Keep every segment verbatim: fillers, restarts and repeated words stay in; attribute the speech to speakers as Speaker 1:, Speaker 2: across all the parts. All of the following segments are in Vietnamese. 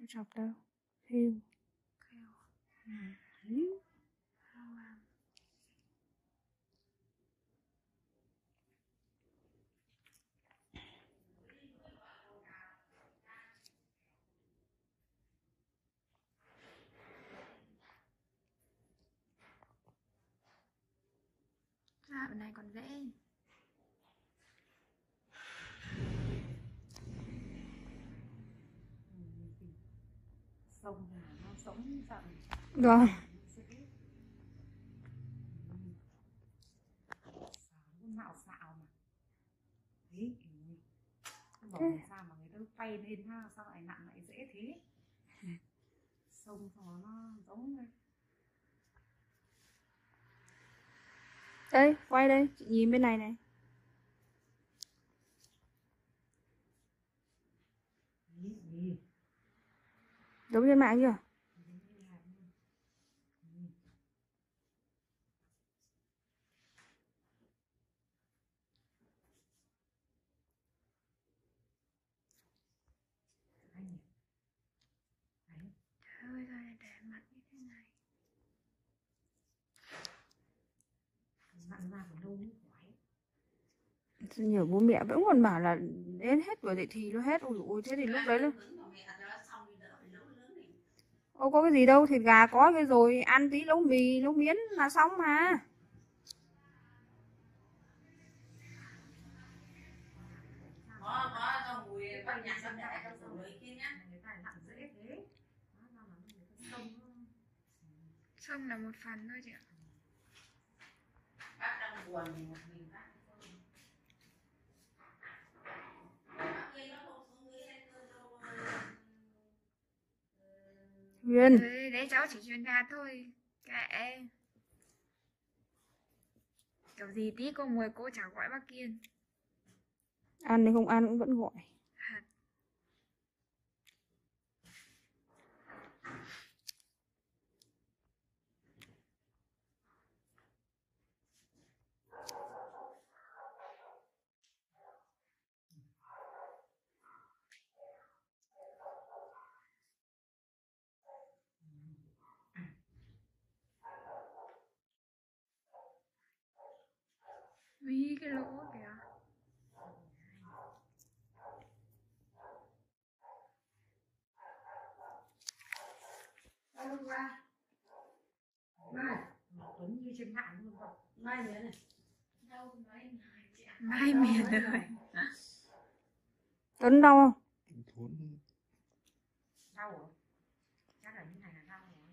Speaker 1: chọc đâu. Hưu.
Speaker 2: Ừ. Ừ.
Speaker 3: À, bên này còn dễ.
Speaker 2: Sông là nó sống chậm.
Speaker 1: Vâng.
Speaker 2: Mạo xạo mà. Đấy. Bảo làm sao mà người ta tay lên ha, sao lại nặng lại dễ thế. Sông xong nó giống đây.
Speaker 1: Đây, quay đây, chị nhìn bên này này. Giống trên mạng chưa?
Speaker 3: Thôi rồi để mặt như thế này.
Speaker 2: Mặn ra còn lâu mới khỏi.
Speaker 1: Nhiều bố mẹ vẫn còn bảo là đến hết tuổi dậy thì nó hết. Ôi ôi, thế thì lúc đấy luôn. Ô có cái gì đâu, thịt gà có cái rồi, ăn tí nấu mì, nấu miến là xong mà.
Speaker 2: Có có rau mùi con nhà xong lại trong sổ đấy kia nhá. Người ta nặng dễ thế.
Speaker 3: Xong là một phần thôi chị ạ.
Speaker 2: Bác đang buồn thì một mình bác.
Speaker 1: Huyền.
Speaker 3: Đấy, đấy cháu chỉ truyền đạt thôi. Kệ. Kiểu gì tí cô mời cô chả gọi bác Kiên.
Speaker 1: Ăn thì không ăn cũng vẫn gọi.
Speaker 3: Hạt. Vì cái lỗ kìa.
Speaker 2: Hôm qua mai Tuấn như trên mạng luôn không? Mai nữa này.
Speaker 3: Đâu nói mai miền rồi.
Speaker 1: Tuấn đau không?
Speaker 4: Tuấn
Speaker 2: Đau rồi. Chắc là như này là đau rồi.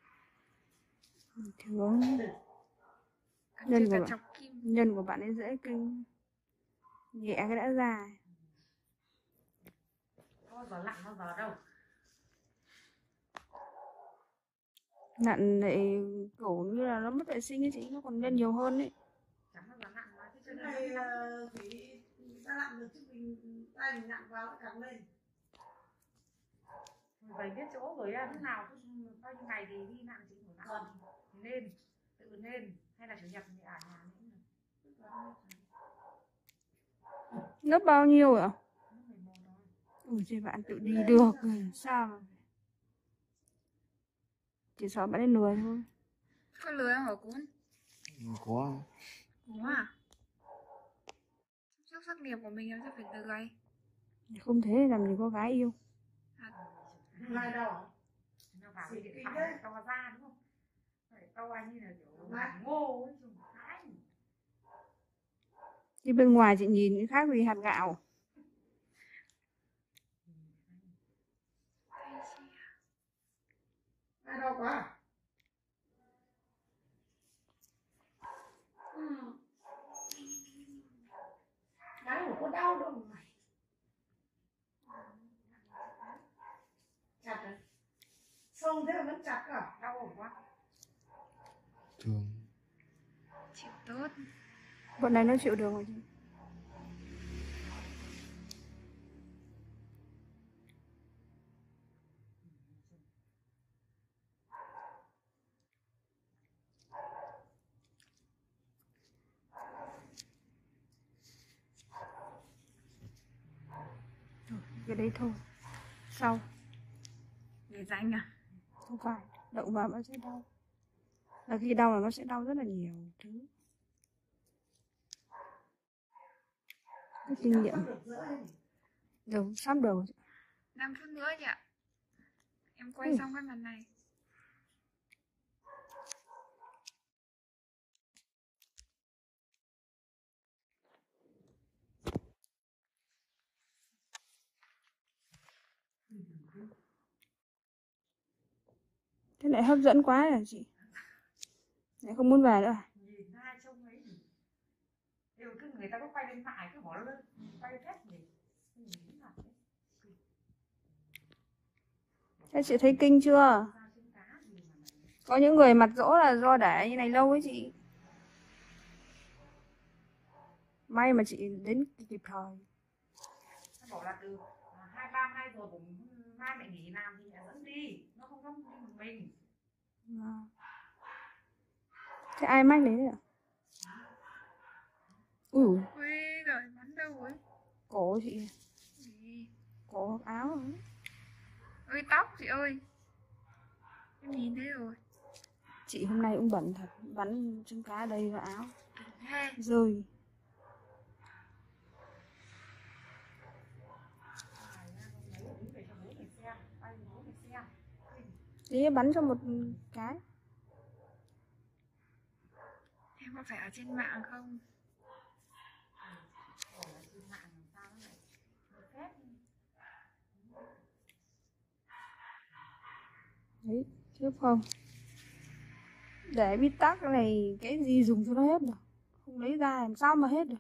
Speaker 1: Thường nhân của bạn, nhân của bạn ấy dễ kinh, nhẹ cái đã già.
Speaker 2: Có giờ lặn bao giờ đâu.
Speaker 1: Nặn lại cổ như là nó mất vệ sinh ấy chị, nó còn lên nhiều hơn ấy.
Speaker 2: Chẳng bao giờ lặn mà. Cái này thì ta lặn được chứ mình tay mình nặn vào lại càng lên. Vậy biết chỗ rồi á, lúc nào bao nhiêu ngày thì đi nặn chị phải nặn. Nên, tự nên, hay là chủ nhật thì ở nhà nữa.
Speaker 1: Lớp bao nhiêu ạ? Ủa chị bạn tự đi được rồi, sao mà. Chỉ sợ bạn ấy lười thôi.
Speaker 3: Có lười không hả Cún?
Speaker 4: có.
Speaker 3: Có à? Trước sắc nghiệp của mình làm sao phải lười?
Speaker 1: Không thế làm gì có gái yêu.
Speaker 2: Mai đâu? Nó bảo cái điện thoại to ra đúng không? To anh như là kiểu bản ngô ấy.
Speaker 1: Đi bên ngoài chị nhìn cái khác gì hạt gạo.
Speaker 2: Ai đâu quá? Ừ. Cái của có đau đâu mà. Chặt rồi. Xong thế mà vẫn chặt à? Đau quá.
Speaker 4: Thường
Speaker 3: Chịu tốt.
Speaker 1: Bọn này nó chịu được rồi chứ. Cái đấy thôi. Sau.
Speaker 3: Để danh à?
Speaker 1: Không phải, động vào nó sẽ đau. Là khi đau là nó sẽ đau rất là nhiều thứ. Cái kinh nghiệm. Đầu sắp đầu.
Speaker 3: năm phút nữa chị ạ. Em quay ừ. xong cái mặt này.
Speaker 1: Thế lại hấp dẫn quá rồi chị. Lại không muốn về nữa à?
Speaker 2: Nhìn hai trông ấy thì đều cứ người ta có quay lên mại cứ bỏ lên quay hết thì
Speaker 1: thế chị thấy kinh chưa? Có những người mặt rỗ là do để như này lâu ấy chị. May mà chị đến kịp thời.
Speaker 2: Bảo là từ hai ba hai giờ cũng mai mẹ nghỉ làm thì mẹ dẫn đi, nó không không đi một mình.
Speaker 1: À. Thế ai mách đấy ạ? Ui
Speaker 3: ui rồi bắn đâu ấy?
Speaker 1: Cổ chị. Gì? Cổ áo ấy.
Speaker 3: Ôi tóc chị ơi. Em nhìn thấy rồi.
Speaker 1: Chị hôm nay cũng bẩn thật, bắn trứng cá đây vào áo.
Speaker 3: Hey.
Speaker 1: Rơi. Tí bắn cho một cái.
Speaker 3: Em có phải ở trên mạng không?
Speaker 1: Đấy, chứ không. Để bít tắc cái này cái gì dùng cho nó hết được. Không lấy ra làm sao mà hết được.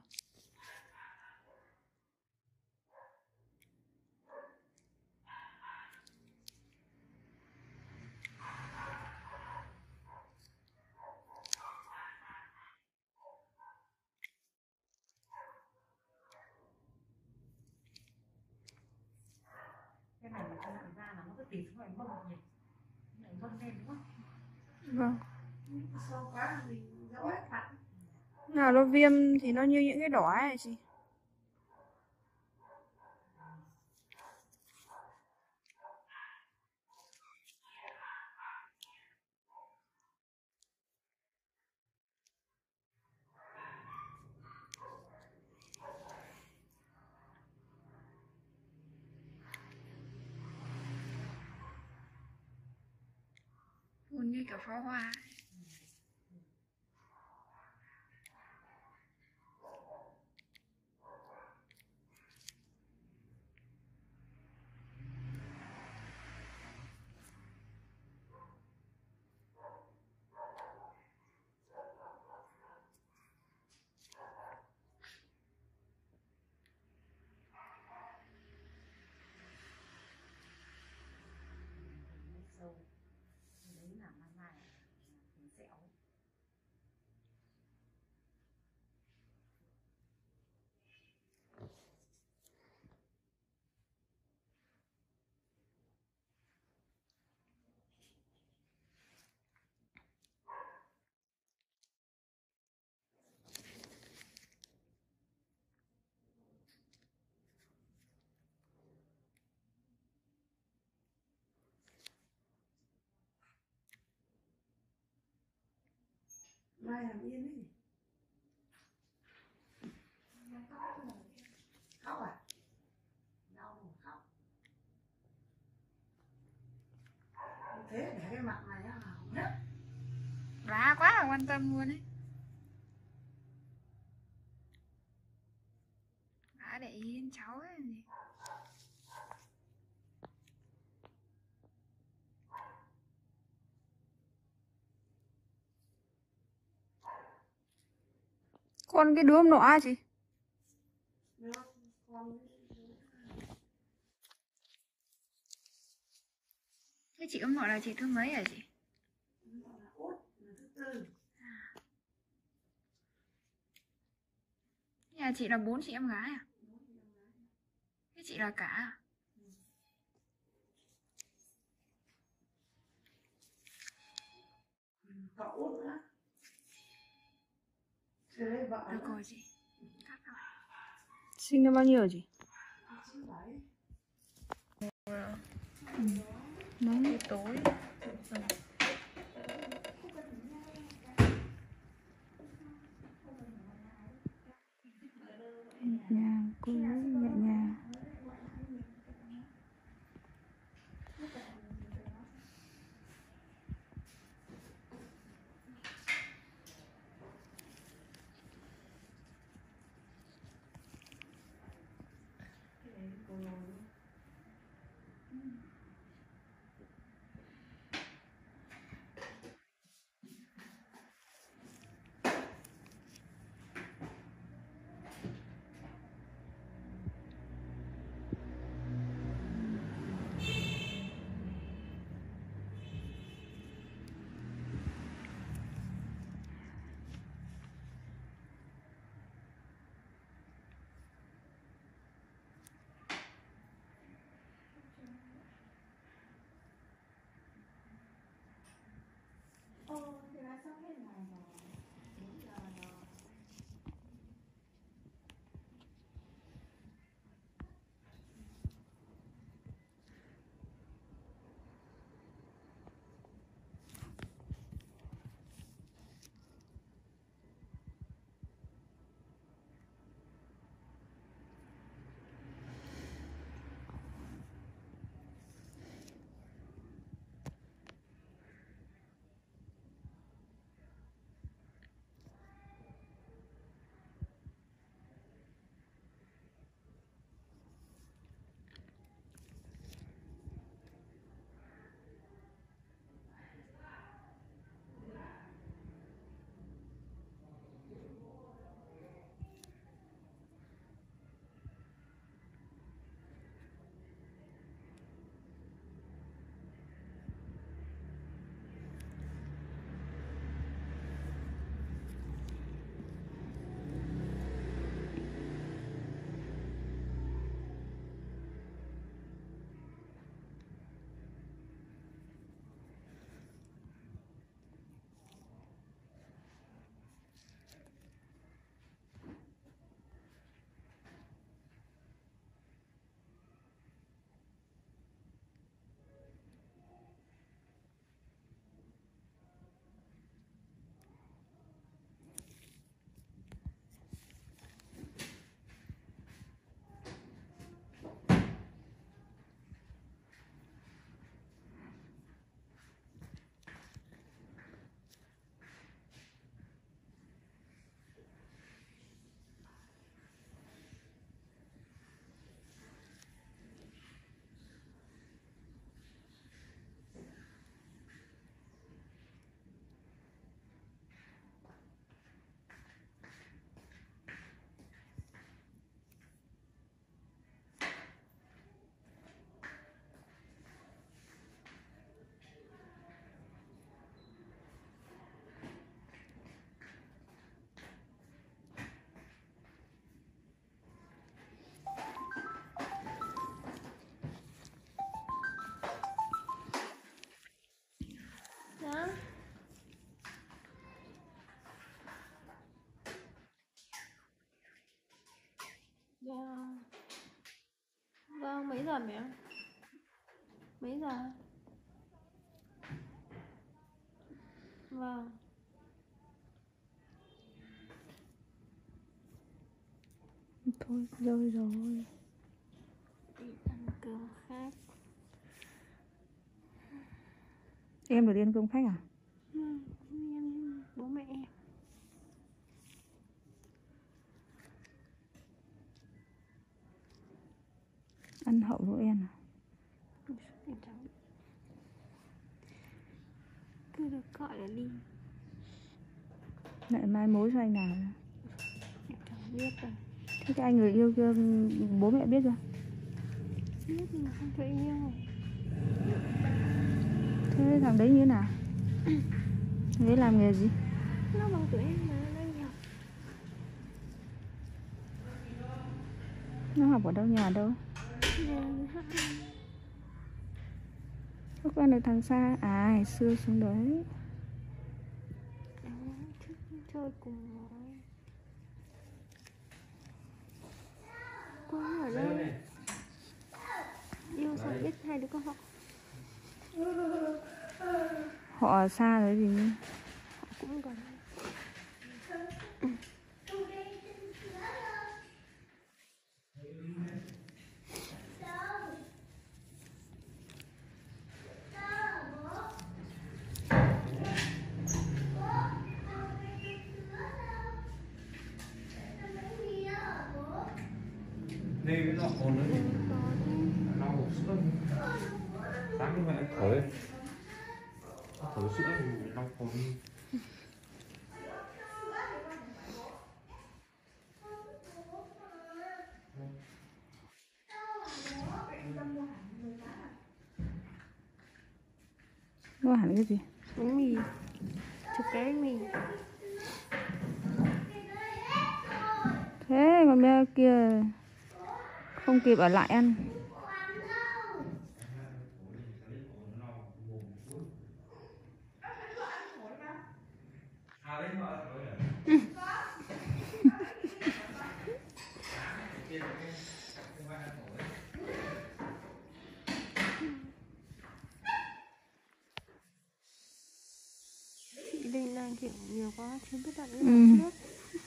Speaker 2: Cái này mà không ra là nó cứ tỉ xuống lại bông nhỉ, lại bông lên đúng không?
Speaker 1: Vâng.
Speaker 2: Sâu quá thì dẫu hết bạn.
Speaker 1: Nào nó viêm thì nó như những cái đỏ này chị.
Speaker 3: Buồn như kiểu pháo hoa.
Speaker 2: Mai làm yên đấy. Khóc à? Đau khóc. Thế để cái mặt này nó hỏng hết.
Speaker 3: Vá quá là quan tâm luôn ấy. Vá để ý đến cháu ấy gì.
Speaker 1: Con cái đứa nọ chị.
Speaker 3: Thế chị ấm gọi là chị thứ mấy hả chị? Nhà chị là bốn chị em gái à? Thế chị là cả à?
Speaker 2: Cậu nữa.
Speaker 3: Được rồi chị. Cắt rồi.
Speaker 1: Sinh năm bao nhiêu hả chị?
Speaker 3: Ừ.
Speaker 1: nóng
Speaker 3: buổi tối.
Speaker 1: nhẹ nhàng, cô nhớ nhẹ nhàng.
Speaker 5: Đó. Vâng. Vâng, mấy giờ mẹ? Mấy giờ? Vâng.
Speaker 1: thôi rơi rồi.
Speaker 5: Đi ăn cơm khác.
Speaker 1: Em được đi ăn cơm khách à?
Speaker 5: Vâng, em bố mẹ em.
Speaker 1: Ăn hậu Noel à?
Speaker 5: Em chẳng biết. Cứ được gọi là đi.
Speaker 1: Lại mai mối cho anh nào?
Speaker 5: Em chẳng biết rồi.
Speaker 1: Thế cái anh người yêu kia bố mẹ biết chưa?
Speaker 5: Biết mà không phải yêu.
Speaker 1: Thế thằng đấy như thế nào? Người ấy làm nghề gì?
Speaker 5: Nó bằng tuổi em mà nó đi học.
Speaker 1: Nó học ở đâu, nhà đâu?
Speaker 5: Nhà hát.
Speaker 1: Có quen được thằng xa? À, ngày xưa xuống đấy.
Speaker 5: Đó, thích chơi cùng rồi. Con ở đây. Yêu sao biết hai đứa con họ.
Speaker 1: Họ ở xa rồi gì nữa.
Speaker 5: Họ cũng gần.
Speaker 6: Đây mới lọ cồn nữa thì lau hộp sữa. Sáng như vậy thổi thổi sữa thì lau cồn đi.
Speaker 1: Mua hẳn cái gì?
Speaker 5: Bánh mì. Chục cái bánh mì.
Speaker 1: Thế còn bé kia không kịp ở lại ăn.
Speaker 5: Chị Linh đang kiểu nhiều quá, chưa biết đặt cái
Speaker 1: Ừ.
Speaker 5: nào trước.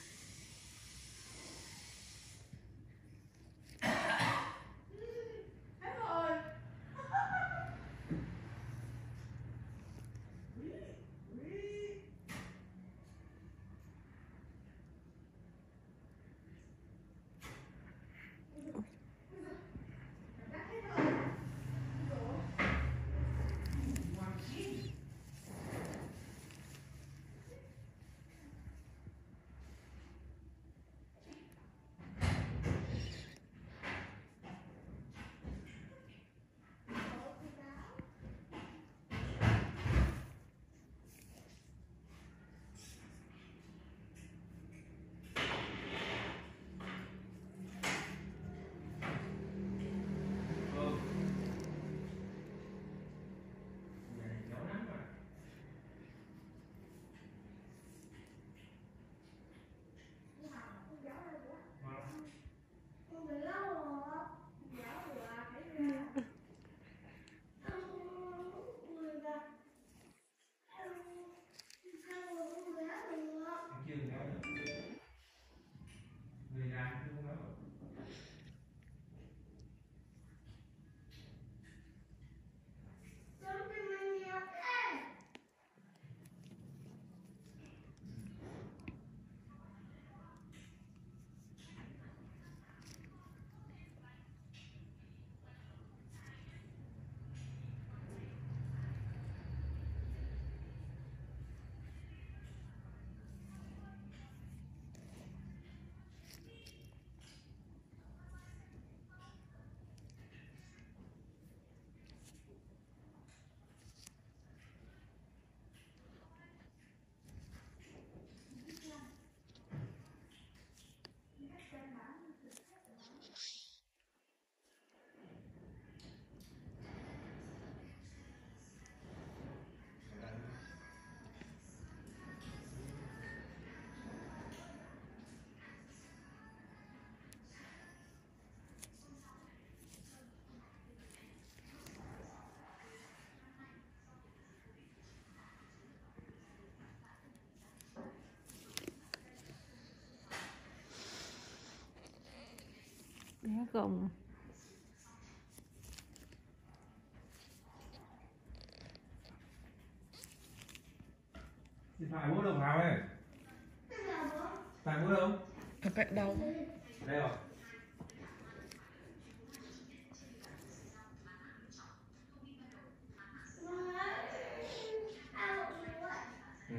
Speaker 5: Bé gồng.
Speaker 6: Điện thoại bố đồng nào đây? Phải bố đâu?
Speaker 3: Ở cạnh đầu.
Speaker 6: Đây rồi. Ừ.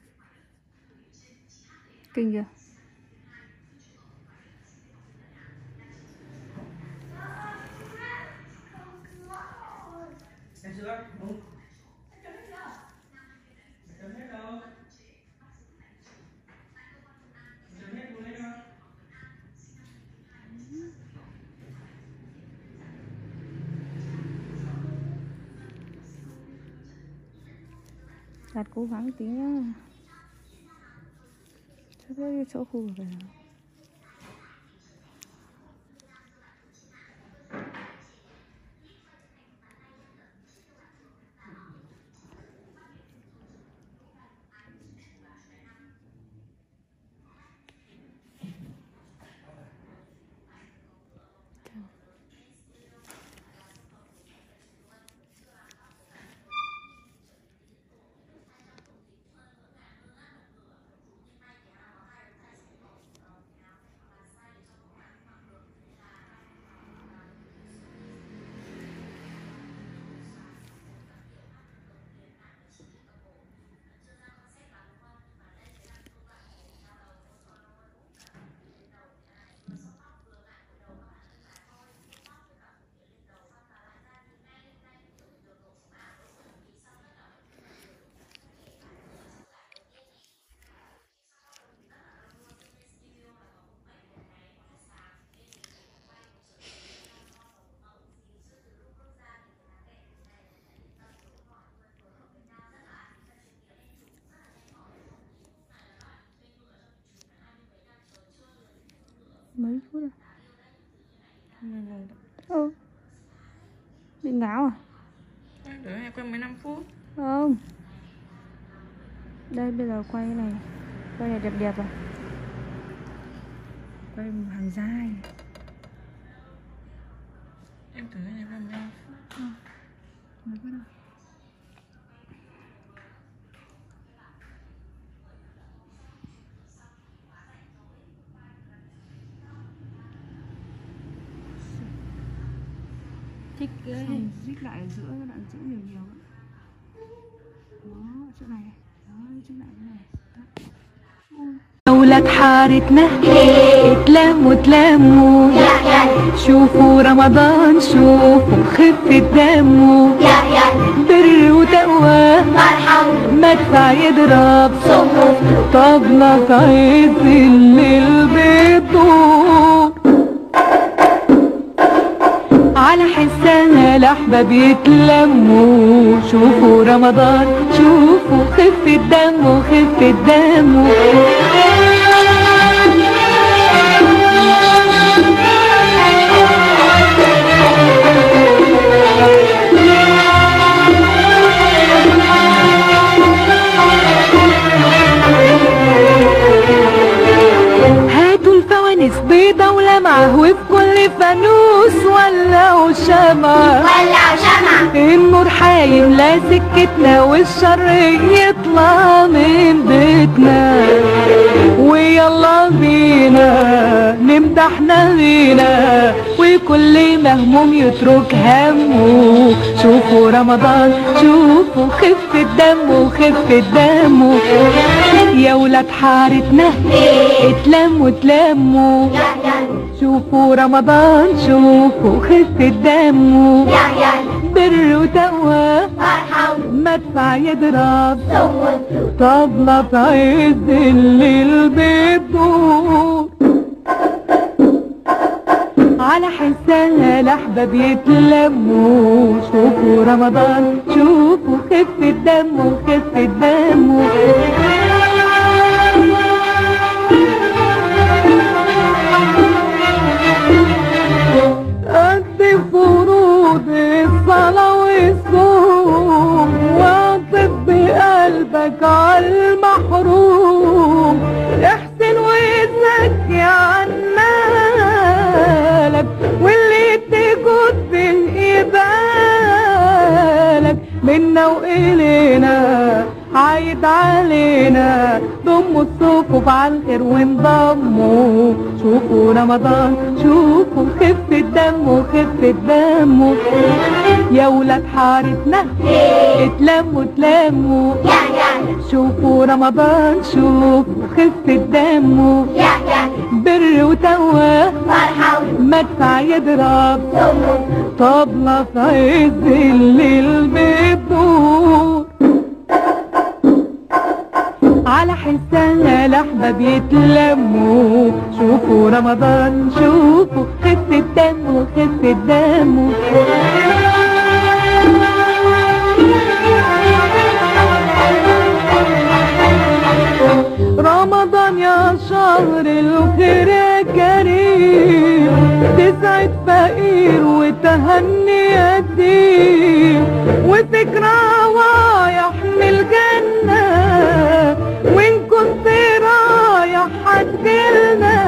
Speaker 1: Kinh chưa?
Speaker 6: Em sữa đúng. Chấm hết đâu? Chấm hết luôn đấy đâu?
Speaker 1: Đặt cố gắng tí nhá. Cho cái chỗ khu vực này. phút rồi. Ừ. Bị ngáo à?
Speaker 3: Đợi em quay mười lăm phút.
Speaker 1: Không. Đây bây giờ quay cái này. Quay này đẹp đẹp rồi. Quay một hàng dài.
Speaker 3: Em thử này quay mười lăm phút.
Speaker 1: Ừ. Mới bắt đầu. Thích cái dích lại ở giữa, các bạn giữ nhiều nhiều. Đó, chỗ này. Đó, chỗ này cái này.
Speaker 7: أولاد حارتنا اتلموا اتلموا شوفوا رمضان شوفوا خفة دمه بر وتقوى مدفع يضرب طبلة في عز الليل بتدور على حسها الأحباب يتلموا شوفوا رمضان شوفوا خفة دمه خفة دمه هاتوا الفوانيس بيضة ولمعة وفي كل فانوس ولعوا شمعة
Speaker 8: ولعوا شمعة
Speaker 7: النور حيملى سكتنا والشر يطلع من بيتنا ويلا بينا نمدح نبينا وكل مهموم يترك همه شوفوا رمضان شوفوا خفة دمه خفة دمه يا ولاد حارتنا اتلموا اتلموا شوفوا رمضان شوفوا خفة دمه بر وتقوى مدفع يضرب طبلة في عز الليل بتدور على حسها الأحباب يتلموا شوفوا رمضان شوفوا خفة دمه خفة دمه قد فروض الصلاة والصوم واعطف بقلبك عالمحروم احسن وزكي عن مالك واللي تجود بالقبالك منا وإلينا عايد علينا ضموا الصفوف عالخير وانضموا شوفوا رمضان شوفوا خفة دمه خفة دمه يا ولاد حارتنا اتلموا اتلموا شوفوا رمضان شوفوا خفة دمه بر وتقوى مدفع يضرب طبلة في عز الليل بتدور على حسها الأحباب يتلموا شوفوا رمضان شوفوا خفة دمه خفة دمه رمضان يا شهر الخير يا كريم تسعد فقير وتهني يتيم وفكرة رايح من الجنة وإن كنت رايح هتجيلنا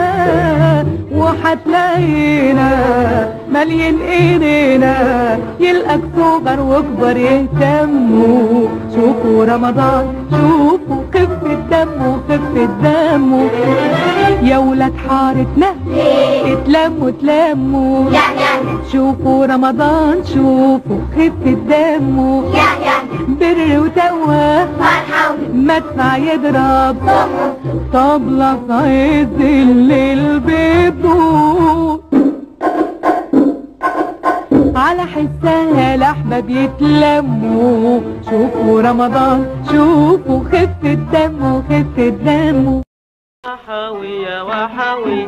Speaker 7: وهتلاقينا مليان ايدينا يلقاك صغر وكبر يهتموا شوفوا رمضان شوفوا خفة دمه خفة دمه يا ولاد حارتنا اتلموا اتلموا شوفوا رمضان شوفوا خفة دمه بر وتقوى مدفع يضرب طبلة في عز الليل بتدور على حسها الأحباب يتلموا شوفوا رمضان شوفوا خفة دمه خفة دمه
Speaker 9: وحوي يا وحوي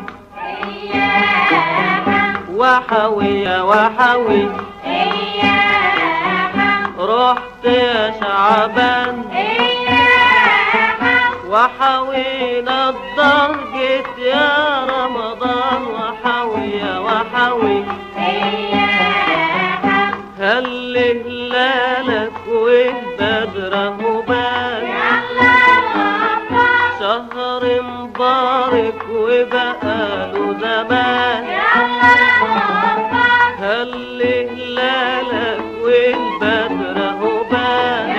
Speaker 9: وحوي يا وحوي رحت يا شعبان وحوينا الضهر جيت يا رمضان وحوي بدره بان شهر مبارك وبقاله زمان هل هلالك والبدر اهو بان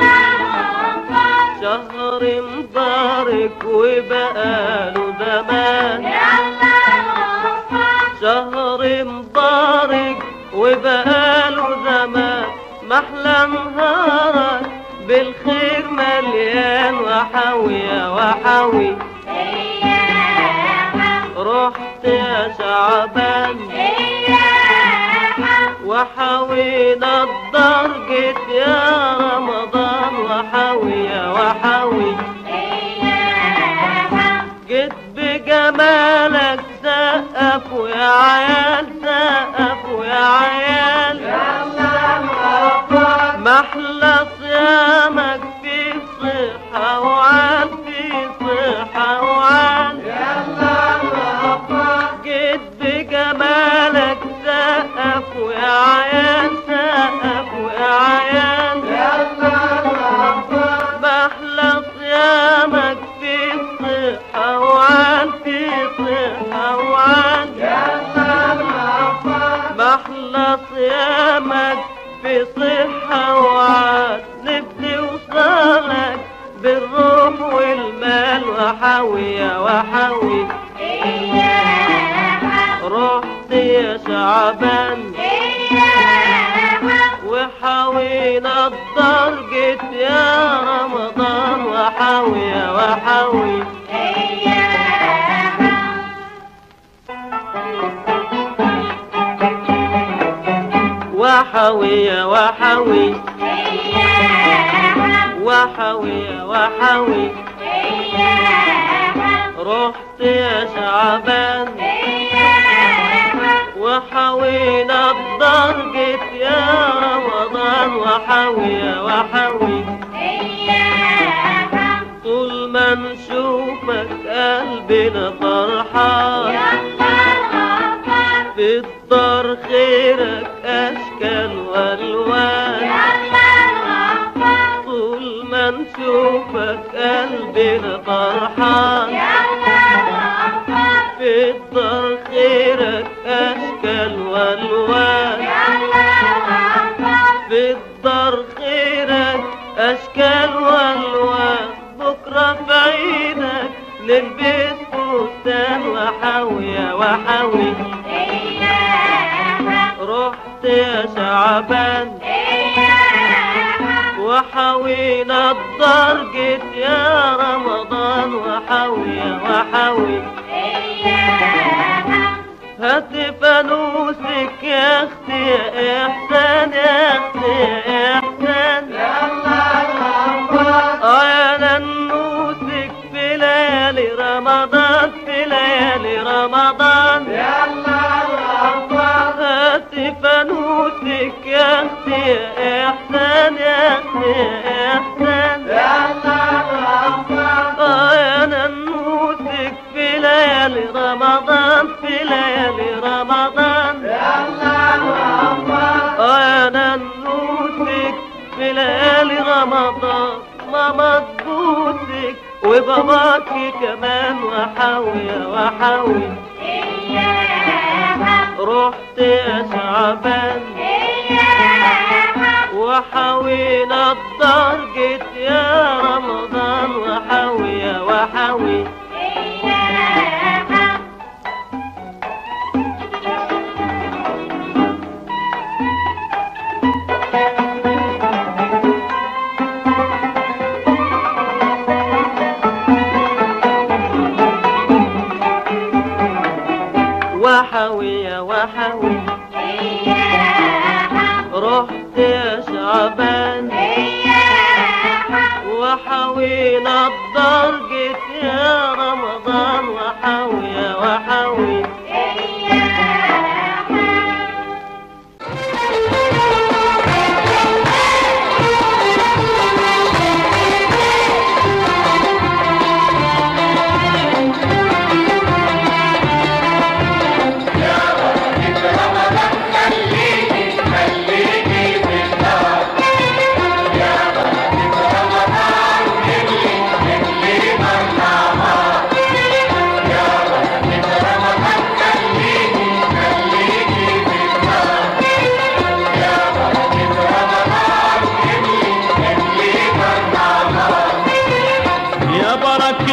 Speaker 9: شهر مبارك وبقاله زمان شهر مبارك وبقاله زمان محلى نهارك بالخير مليان وحاوية وحاوي رحت يا شعبان وحاوينا الدار جيت يا رمضان وحاوية وحاوي جيت بجمالك سقفوا يا عيال سقفوا يا عيال محلى صيامك في صحة وعال في صحة وعال جيت بجمالك سقفوا يا عيال سقفوا يا عيال محلى صيامك في صحة وعال في صحة وعال محلى صيامك في صحة وعاد نبني وصالك بالروح والمال وحاوية وحاوي رحت يا شعبان وحاوينا الدار جيت يا رمضان وحاوية وحاوي وحاوية وحاوي وحاوية وحاوي رحت يا شعبان وحاوينا الدار جيت يا رمضان وحاوية وحاوي طول ما نشوفك قلبنا فرحان في الدار خيرك أشكال وألوان طول ما نشوفك قلبنا فرحان في الدار خيرك أشكال وألوان في الدار خيرك أشكال وألوان بكرة في عينك نلبس فستان وحاوية وحاوي رحت يا شعبان وحاوينا الدار جيت يا رمضان وحاوية وحاوي هات فانوسك يا اختي يا احسان يا اختي يا احسان اه يا ننوسك في ليالي رمضان في ليالي رمضان هات فانوسك يا اختي يا احسان يا اختي يا احسان اه يا ننوسك في ليالي رمضان في ليالي رمضان اه يا ننوسك في ليالي رمضان ماما تبوسك وباباكي كمان وحاوية وحاوي رحت يا شعبان وحاوينا الدار جيت يا رمضان وحاوية وحاوي وحاوية وحاوي رحت يا شعبان وحاوينا الدار جيت يا رمضان وحاوية وحاوي
Speaker 8: خليني خليني في النار يا رب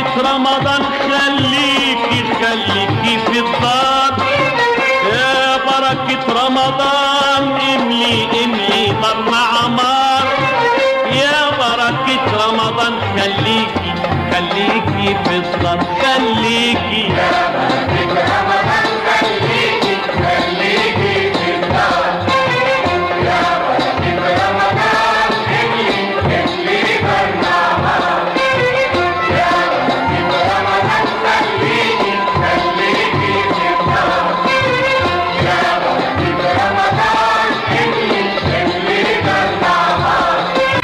Speaker 9: بركة رمضان خليكي خليكي في الدار، يا بركة رمضان املي املي دارنا عمار، يا بركة رمضان خليكي خليكي في الدار خليكي، يا بركة رمضان خليكي خليكي في الدار، يا بركة رمضان املي املي دارنا عمار، يا بركة رمضان خليكي خليكي في الدار، يا بركة رمضان املي املي دارنا عمار،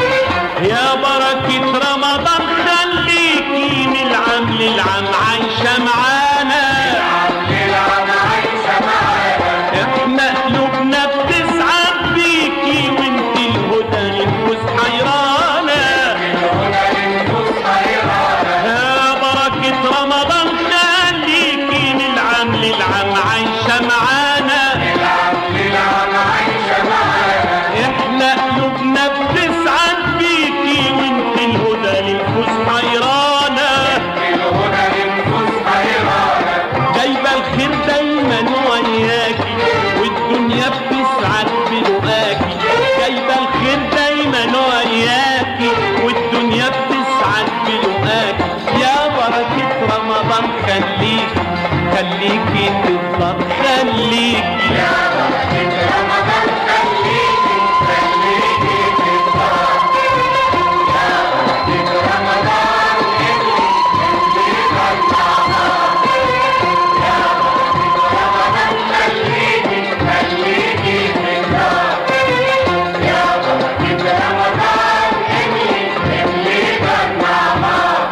Speaker 9: يا بركة رمضان خليكي من العام للعام عايشة معانا، للعام عايشة معانا، احنا قلوبنا بتسعد بيكي وانت الهدى للنفوس حيرانة، الهدى للنفوس حيرانة، يا بركة رمضان خليكي من العام للعام عايشة معانا، للعام للعام عايشة معانا، احنا قلوبنا بتسعد بيكي وانت الهدى للنفوس حيرانة، الهدى للنفوس حيرانة، جايبة الخير دايما وياكي والدنيا بتسعد بلقاكي، جايبة الخير دايما وياكي والدنيا بتسعد بلقاكي، يا بركة رمضان خليكي خليكي في الدار خليكي، يا بركة رمضان خليكي خليكي في الدار، يا بركة رمضان املي املي دارنا عمار، يا بركة رمضان خليكي خليكي في الدار، يا بركة رمضان املي املي دارنا عمار،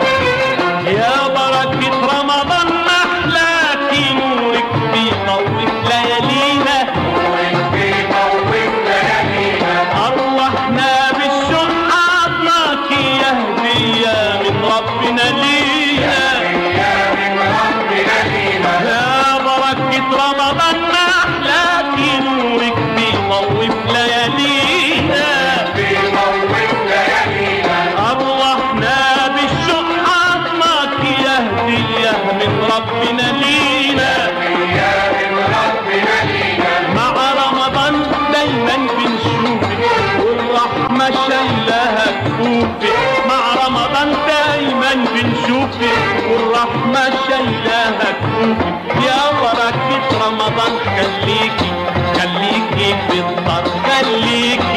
Speaker 9: يا بركة رمضان محلاكي نورك بيضوي ليالينا، نورك بيضوي ليالينا، أرواحنا بالشوق عطناكي يا هدية من ربنا لينا، يا من ربنا لينا، يا بركة رمضان محلاكي نورك بيضوي ليالينا، بيضوي ليالينا، أرواحنا بالشوق عطناكي يا هدية من ربنا لينا، يا من ربنا لينا، مع رمضان دايما بنشوفك والرحمة شايلاها كفوفك، مع رمضان دايما بنشوفك والرحمة شايلاها كفوفك، يا بركة رمضان خليكي خليكي في الدار خليكي،